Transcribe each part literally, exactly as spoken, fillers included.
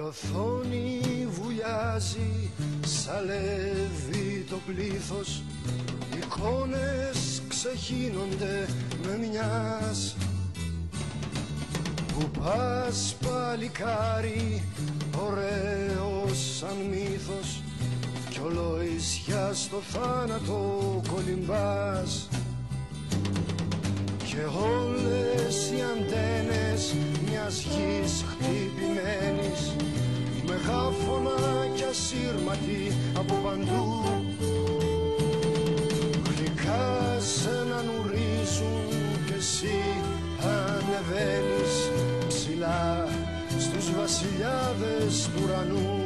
οθόνη βουλιάζει, σαλεύει το πλήθος, εικόνες ξεχύνονται με μιας. Που πας παλικάρι, ωραίος σαν μύθος, κι ολοησιά στο θάνατο κολυμπάς. Και όλες οι αντένες μιας γης χτυπημένης, μεγάφωνα κι ασύρματοι από παντού, γλυκά σε να νουρίζουν κι εσύ ανεβαίνεις ψηλά στους βασιλιάδες του ουρανού.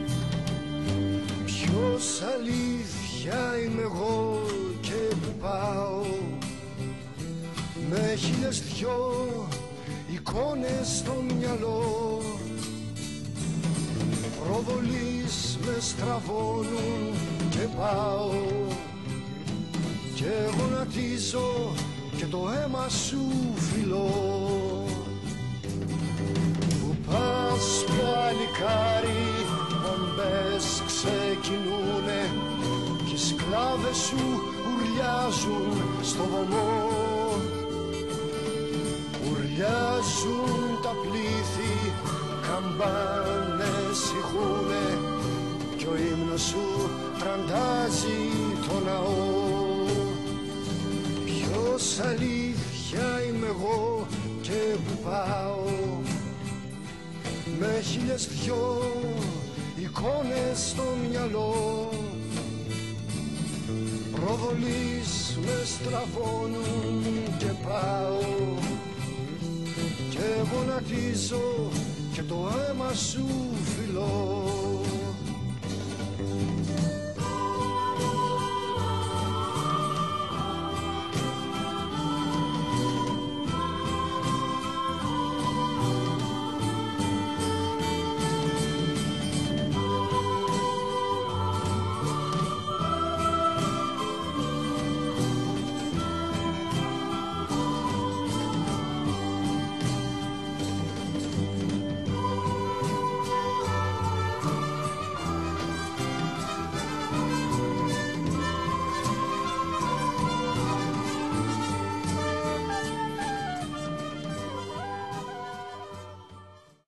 Ποιος αλήθεια είμαι εγώ και που πάω, με χίλιες δυο εικόνες στο μυαλό, προβολείς με στραβώνουν και πάω, και γονατίζω και το αίμα σου φιλώ. Που πας παλικάρι, μπομπές ξεκινούνε κι οι σκλάβες σου ουρλιάζουν στο βωμό. Ουρλιάζουν τα πλήθη, καμπάνες ηχούνε κι ο ύμνος σου τραντάζει το ναό. Ποιος αλήθεια είμαι εγώ και που πάω, με χίλιες δυο εικόνες στο μυαλό, προβολείς με στραβώνουν και πάω, και γονατίζω και το αίμα σου φιλώ.